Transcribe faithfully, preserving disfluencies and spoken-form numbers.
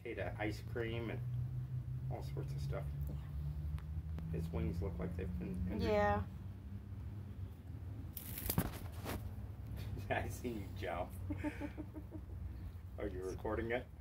ate a ice cream and all sorts of stuff. His wings look like they've been injured. Yeah. I seen you jump. Are you recording it?